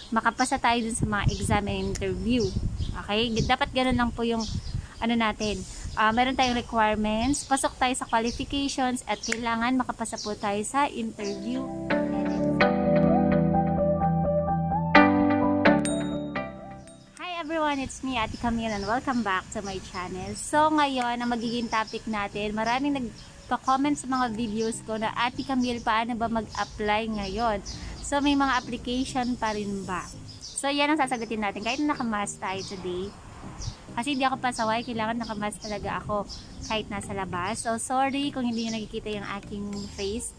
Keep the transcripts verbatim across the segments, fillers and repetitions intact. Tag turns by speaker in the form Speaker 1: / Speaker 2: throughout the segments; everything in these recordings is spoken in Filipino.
Speaker 1: makapasa tayo dun sa mga exam and interview. Okay? Dapat ganun lang po yung ano natin. Uh, meron tayong requirements, pasok tayo sa qualifications, at kailangan makapasa po tayo sa interview. Hi everyone, it's me, Ate Camille, and welcome back to my channel. So ngayon, ang magiging topic natin, maraming nagpa-comment sa mga videos ko na, Ate Camille, paano ba mag-apply ngayon? So may mga application pa rin ba? So yan ang sasagutin natin kahit naka-mask tayo today. Kasi hindi ako pasaway, kailangan naka-mask talaga ako kahit nasa labas. So sorry kung hindi nyo nakikita yung aking face.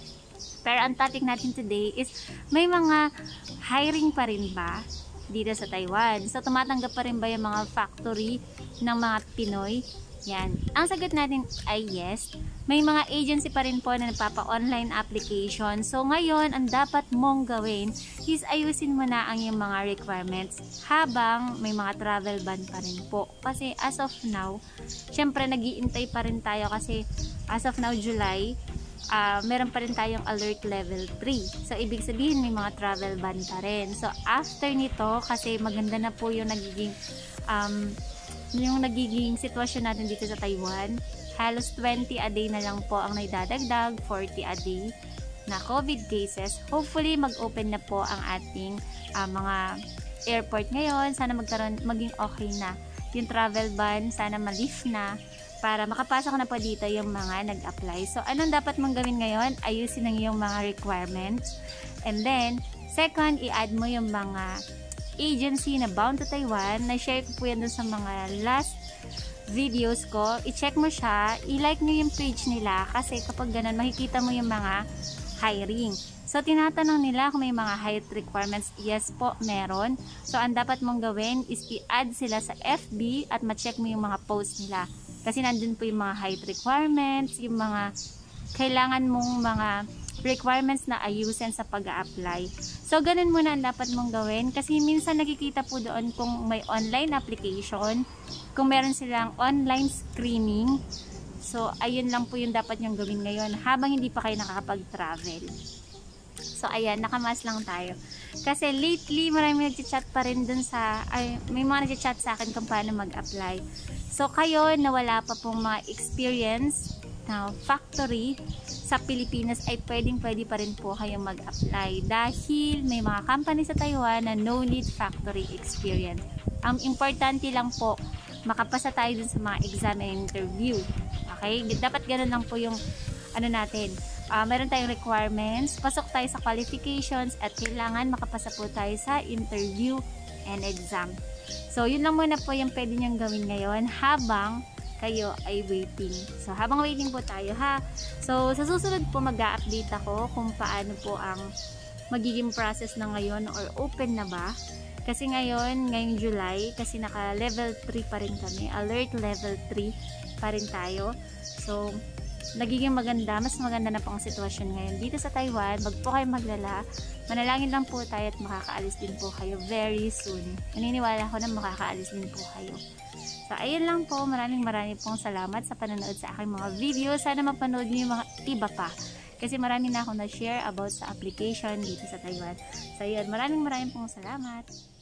Speaker 1: Pero ang topic natin today is, may mga hiring pa rin ba dito sa Taiwan? So tumatanggap pa rin ba yung mga factory ng mga Pinoy? Yan. Ang sagot natin ay yes. May mga agency pa rin po na nagpapa-online application. So ngayon, ang dapat mong gawin is ayusin mo na ang yung mga requirements habang may mga travel ban pa rin po. Kasi as of now, syempre nag-iintay pa rin tayo kasi as of now, July, uh, meron pa rin tayong alert level three. So ibig sabihin may mga travel ban pa rin. So after nito, kasi maganda na po yung nagiging um, yung nagiging sitwasyon natin dito sa Taiwan, halos twenty a day na lang po ang naidadagdag, forty a day na COVID cases. Hopefully mag-open na po ang ating uh, mga airport ngayon. Sana magkaroon, maging okay na yung travel ban, sana ma-lift na para makapasok na po dito yung mga nag-apply. So anong dapat mong gawin ngayon? Ayusin ang iyong mga requirements, and then second, i-add mo yung mga agency na bound to Taiwan. Na-share ko po yan dun sa mga last videos ko. I-check mo siya, i-like nyo yung page nila kasi kapag ganun, makikita mo yung mga hiring. So, tinatanong nila kung may mga height requirements. Yes po, meron. So, ang dapat mong gawin is i-add sila sa F B at ma-check mo yung mga post nila. Kasi nandun po yung mga height requirements, yung mga kailangan mong mga requirements na ayusin sa pag-a-apply. So, ganun muna ang dapat mong gawin kasi minsan nakikita po doon kung may online application, kung meron silang online screening. So, ayun lang po yung dapat nyong gawin ngayon habang hindi pa kayo nakakapag-travel. So, ayan, nakamas lang tayo. Kasi lately, marami nag-chat pa rin dun sa, ay, may mga nag-chat sa akin kung paano mag-apply. So, kayo na wala pa pong mga experience na factory sa Pilipinas, ay pwedeng pwede pa rin po kayong mag-apply dahil may mga company sa Taiwan na no need factory experience. Ang importante lang po, makapasa tayo dun sa mga exam and interview. Okay? Dapat ganun lang po yung ano natin. Uh, meron tayong requirements, pasok tayo sa qualifications, at kailangan makapasa po tayo sa interview and exam. So, yun lang muna po yung pwede niyang gawin ngayon habang kayo ay waiting. So, habang waiting po tayo ha. So, sa susunod po mag-a-update ako kung paano po ang magiging process na ngayon or open na ba. Kasi ngayon, ngayong July, kasi naka level three pa rin kami. Alert level three pa rin tayo. So, nagiging maganda, mas maganda na po ang sitwasyon ngayon dito sa Taiwan. Wag po kayo maglala. Manalangin lang po tayo at makakaalis din po kayo very soon. Naniniwala ko na makakaalis din po kayo. So, ayun lang po. Maraming maraming pong salamat sa panonood sa aking mga video. Sana mapanood niyo yung mga iba pa. Kasi marami na akong na-share about sa application dito sa Taiwan. So, ayun. Maraming maraming pong salamat.